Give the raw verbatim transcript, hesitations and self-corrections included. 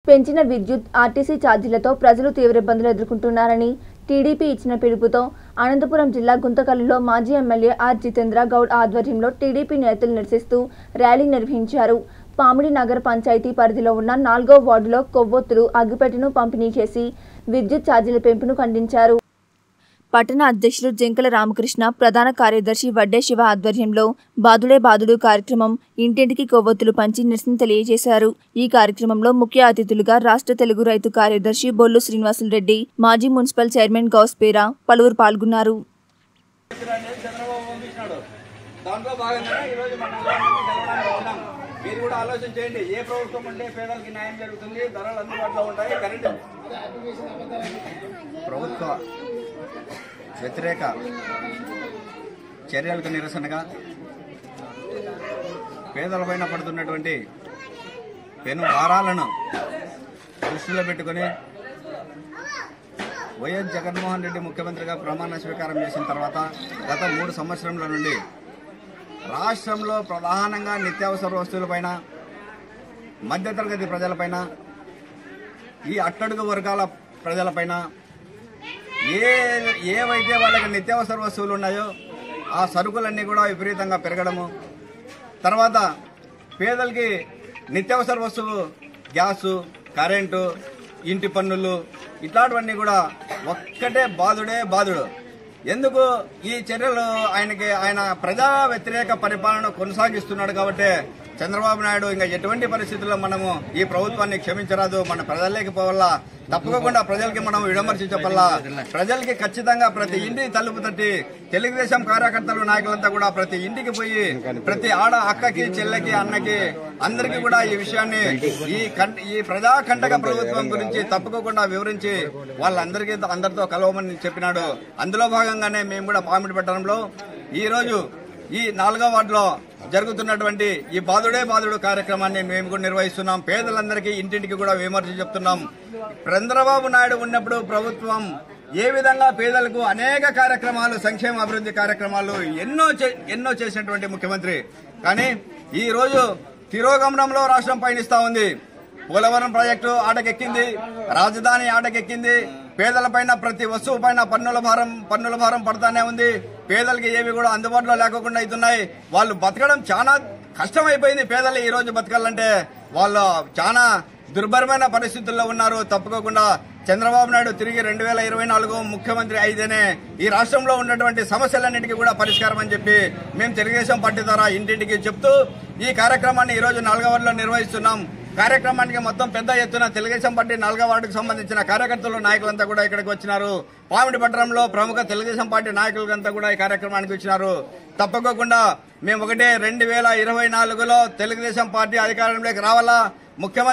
పెంచిన విద్యుత్ ఆర్టీసీ ఛార్జీలతో ప్రజలు తీవ్ర ఇబ్బందులు ఎదుర్కొంటున్నారని టీడీపీ ఇచ్చిన పిలుపుతో అనంతపురం జిల్లా గుంతకల్లులో మాజీ ఎమ్మెల్యే ఆర్ జితేంద్ర గౌడ్ ఆధ్వర్యంలో టీడీపీ నేతలు నిరసిస్తూ ర్యాలీ నిర్వహించారు. పామిడి నగర పంచాయతీ పరిధిలో ఉన్న నాలుగో వార్డులో కొవ్వొత్తులు అగ్గిపెట్టెను పంపిణీ చేసి విద్యుత్ ఛార్జీల పెంపును ఖండించారు. పట్టణ అధ్యక్షులు జంకల రామకృష్ణ, ప్రధాన కార్యదర్శి వడ్డే శివ ఆధ్వర్యంలో బాదుడే బాదుడు కార్యక్రమం ఇంటింటికి కొవ్వొత్తులు పంచి నిరసన తెలియజేశారు. ఈ కార్యక్రమంలో ముఖ్య అతిథులుగా రాష్ట్ర తెలుగు రైతు కార్యదర్శి బొల్లు శ్రీనివాసులు రెడ్డి, మాజీ మున్సిపల్ చైర్మన్ గౌస్పేరా పలువురు పాల్గొన్నారు. మీరు కూడా ఆలోచన చేయండి. ఏ ప్రభుత్వం ఉంటే పేదలకి న్యాయం జరుగుతుంది, ధరలు అందుబాటులో ఉంటాయి. కరెంట్ ప్రభుత్వ వ్యతిరేక చర్యలకు నిరసనగా పేదలపైన పడుతున్నటువంటి పెను భారాలను దృష్టిలో పెట్టుకుని వైఎస్ జగన్మోహన్ రెడ్డి ముఖ్యమంత్రిగా ప్రమాణ స్వీకారం చేసిన తర్వాత గత మూడు సంవత్సరాల నుండి రాష్ట్రంలో ప్రధానంగా నిత్యావసర వస్తువులపైన, మధ్యతరగతి ప్రజలపైన, ఈ అట్టడుగు వర్గాల ప్రజలపైన ఏ ఏవైతే వాళ్ళకి నిత్యావసర వస్తువులు ఉన్నాయో ఆ సరుకులన్నీ కూడా విపరీతంగా పెరగడము, తర్వాత పేదలకి నిత్యావసర వస్తువు గ్యాసు, కరెంటు, ఇంటి పన్నులు ఇట్లాంటివన్నీ కూడా ఒక్కటే బాధుడే బాధుడు. ఎందుకు ఈ చర్యలు? ఆయనకి ఆయన ప్రజా వ్యతిరేక పరిపాలన కొనసాగిస్తున్నాడు కాబట్టి చంద్రబాబు నాయుడు ఇంకా ఎటువంటి పరిస్థితుల్లో మనము ఈ ప్రభుత్వాన్ని క్షమించరాదు. మన ప్రజల్లోకి పోవాలా, తప్పకుండా ప్రజలకి మనం విడమర్చి చెప్పాలా. ప్రజలకి ఖచ్చితంగా ప్రతి ఇంటి తలుపు తట్టి తెలుగుదేశం కార్యకర్తలు, నాయకులంతా కూడా ప్రతి ఇంటికి పోయి ప్రతి ఆడ అక్కకి, చెల్లెకి, అన్నకి అందరికీ కూడా ఈ విషయాన్ని ఈ ఈ ప్రజా కంటక ప్రభుత్వం గురించి తప్పకుండా వివరించి వాళ్ళందరికీ అందరితో కలవమని చెప్పినాడు. అందులో భాగంగానే మేము కూడా పామిడి పట్టణంలో ఈ రోజు ఈ నాలుగో వార్డులో జరుగుతున్నటువంటి ఈ బాదుడే బాదుడు కార్యక్రమాన్ని మేము కూడా నిర్వహిస్తున్నాం. పేదలందరికీ ఇంటింటికి కూడా విమర్శ చెప్తున్నాం. చంద్రబాబు నాయుడు ఉన్నప్పుడు ప్రభుత్వం ఏ విధంగా పేదలకు అనేక కార్యక్రమాలు, సంక్షేమ అభివృద్ధి కార్యక్రమాలు ఎన్నో ఎన్నో చేసినటువంటి ముఖ్యమంత్రి. కానీ ఈ రోజు తిరోగమనంలో రాష్ట్రం పయనిస్తా ఉంది. పోలవరం ప్రాజెక్టు ఆటకెక్కింది, రాజధాని ఆటకెక్కింది. పేదలపైన ప్రతి వస్తువు పైన పన్నుల భారం పన్నుల భారం పడతానే ఉంది. పేదలకి ఏవి కూడా అందుబాటులో లేకుండా అవుతున్నాయి. వాళ్ళు బతకడం చాలా కష్టమైపోయింది. పేదలు ఈ రోజు బతకాలంటే వాళ్ళు చాలా దుర్భరమైన పరిస్థితుల్లో ఉన్నారు. తప్పుకోకుండా చంద్రబాబు నాయుడు తిరిగి రెండు వేల ఇరవై నాలుగు ముఖ్యమంత్రి అయితేనే ఈ రాష్ట్రంలో ఉన్నటువంటి సమస్యలన్నిటికీ కూడా పరిష్కారం అని చెప్పి మేము తెలుగుదేశం పార్టీ ద్వారా ఇంటింటికి చెప్తూ ఈ కార్యక్రమాన్ని ఈ రోజు నాలుగో వార్డులో నిర్వహిస్తున్నాం. కార్యక్రమానికి మొత్తం పెద్ద ఎత్తున తెలుగుదేశం పార్టీ నాలుగో వార్డుకు సంబంధించిన కార్యకర్తలు, నాయకులంతా కూడా ఇక్కడికి వచ్చినారు. పామిడి పట్టణంలో ప్రముఖ తెలుగుదేశం పార్టీ నాయకులంతా కూడా ఈ కార్యక్రమానికి వచ్చినారు. తప్పకోకుండా మేము ఒకటే రెండు వేల ఇరవై నాలుగులో తెలుగుదేశం పార్టీ అధికారంలోకి రావాలా, ముఖ్యమంత్రి